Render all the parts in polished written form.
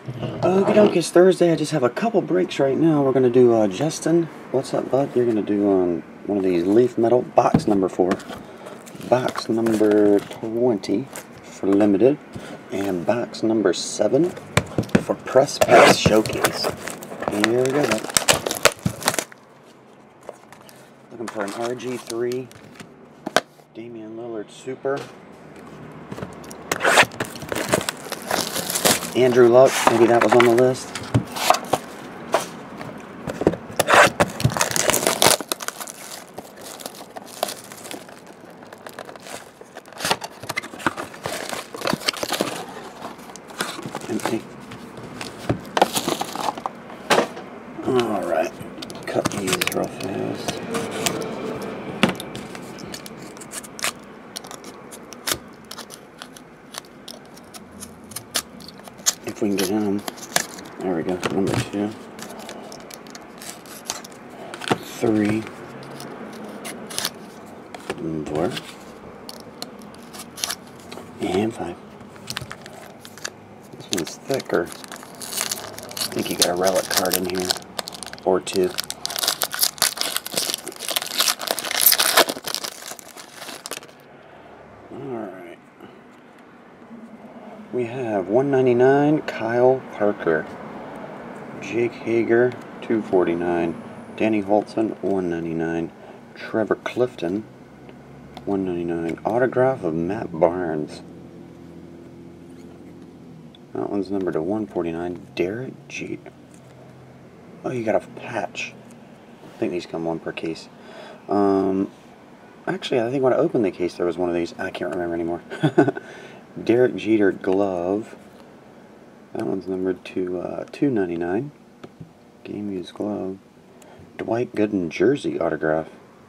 Okie dokie, it's Thursday. I just have a couple breaks right now. We're going to do, Justin, what's up, bud? You're going to do one of these Leaf Metal, box number 4, box number 20 for limited, and box number 7 for Press Pass Showcase. Here we go, bud. Looking for an RG3, Damian Lillard Super. Andrew Luck, maybe that was on the list. Empty. Alright, cut these real fast. If we can get in them. There we go. Number 2. 3. 4. And 5. This one's thicker. I think you got a relic card in here. Or 2. Alright. We have 199 Kyle Parker, Jake Hager 249, Danny Holtzen 199, Trevor Clifton 199, autograph of Matt Barnes. That one's numbered to 149. Derek Jeter. Oh, you got a patch. I think these come one per case. Actually, I think when I opened the case there was one of these. I can't remember anymore. Derek Jeter glove. That one's numbered to $2.99. Game used glove. Dwight Gooden jersey autograph.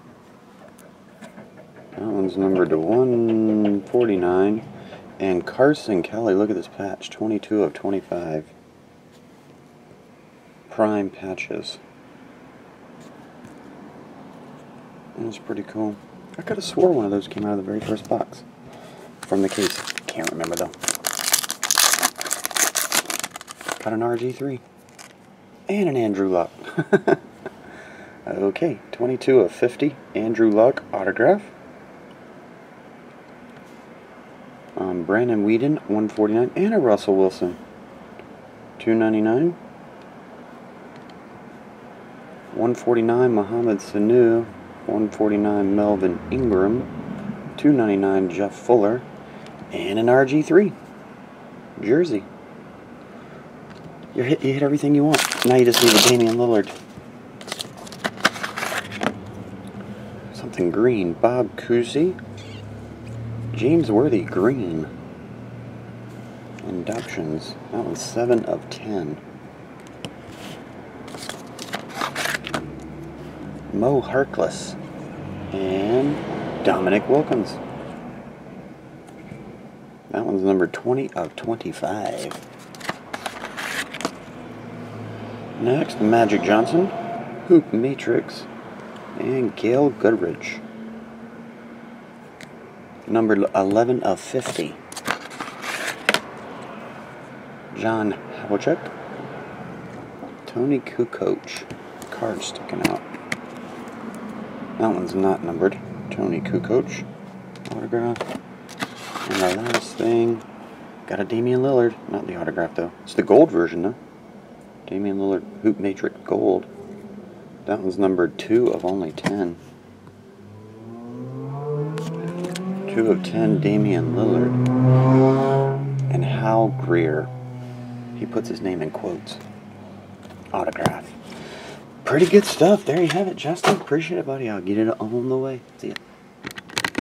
That one's numbered to $149. And Carson Kelly, look at this patch, 22 of 25. Prime patches. That's pretty cool. I could have swore one of those came out of the very first box from the case. Can't remember though. Got an RG3 and an Andrew Luck. Okay, 22 of 50. Andrew Luck autograph. Brandon Whedon 149 and a Russell Wilson $2.99. 149 Mohamed Sanu. 149 Melvin Ingram. $2.99 Jeff Fuller. And an RG3 jersey. You hit everything you want. Now you just need a Damian Lillard. Something green. Bob Cousy. James Worthy green. Inductions. That one's 7 of 10. Mo Harkless. And Dominic Wilkins. That one's number 20 of 25. Next, Magic Johnson, Hoop Matrix, and Gail Goodrich. Number 11 of 50. John Havlicek, Tony Kukoc, card sticking out. That one's not numbered. Tony Kukoc, autograph. And the last thing, got a Damian Lillard. Not the autograph though. It's the gold version though. Damian Lillard Hoop Matrix Gold. That one's numbered 2 of only 10. 2 of 10 Damian Lillard. And Hal Greer. He puts his name in quotes. Autograph. Pretty good stuff. There you have it, Justin. Appreciate it, buddy. I'll get it on the way. See ya.